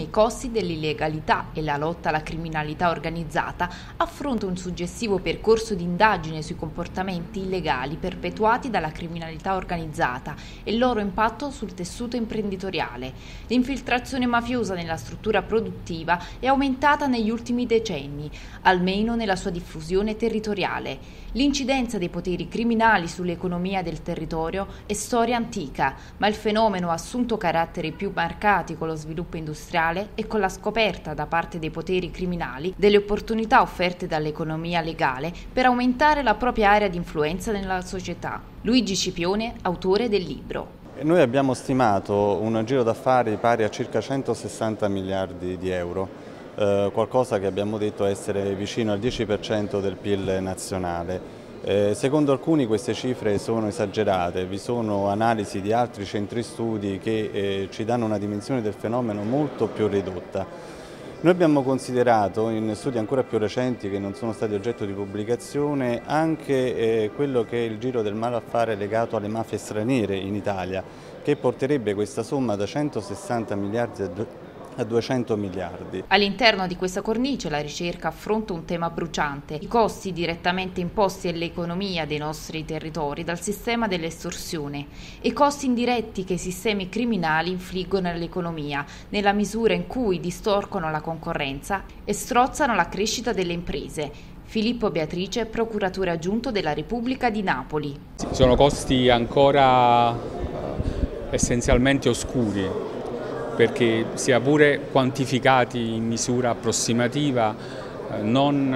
i costi dell'illegalità e la lotta alla criminalità organizzata affronta un suggestivo percorso di indagine sui comportamenti illegali perpetuati dalla criminalità organizzata e il loro impatto sul tessuto imprenditoriale. L'infiltrazione mafiosa nella struttura produttiva è aumentata negli ultimi decenni, almeno nella sua diffusione territoriale. L'incidenza dei poteri criminali sull'economia del territorio è storia antica, ma il fenomeno ha assunto caratteri più marcati con lo sviluppo industriale e con la scoperta da parte dei poteri criminali delle opportunità offerte dall'economia legale per aumentare la propria area di influenza nella società. Luigi Scipione, autore del libro. Noi abbiamo stimato un giro d'affari pari a circa 160 miliardi di euro. Qualcosa che abbiamo detto essere vicino al 10% del PIL nazionale. Secondo alcuni queste cifre sono esagerate, vi sono analisi di altri centri studi che ci danno una dimensione del fenomeno molto più ridotta. Noi abbiamo considerato in studi ancora più recenti che non sono stati oggetto di pubblicazione anche quello che è il giro del malaffare legato alle mafie straniere in Italia, che porterebbe questa somma da 160 miliardi a 200 miliardi. All'interno di questa cornice la ricerca affronta un tema bruciante: i costi direttamente imposti all'economia dei nostri territori dal sistema dell'estorsione e i costi indiretti che i sistemi criminali infliggono all'economia nella misura in cui distorcono la concorrenza e strozzano la crescita delle imprese. Filippo Beatrice, procuratore aggiunto della Repubblica di Napoli. Sono costi ancora essenzialmente oscuri, perché sia pure quantificati in misura approssimativa non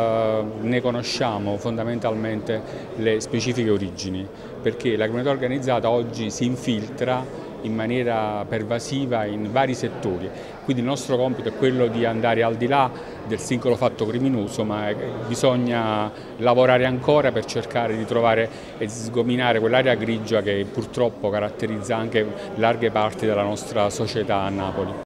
ne conosciamo fondamentalmente le specifiche origini, perché la criminalità organizzata oggi si infiltra in maniera pervasiva in vari settori, quindi il nostro compito è quello di andare al di là del singolo fatto criminoso, ma bisogna lavorare ancora per cercare di trovare e sgominare quell'area grigia che purtroppo caratterizza anche larghe parti della nostra società a Napoli.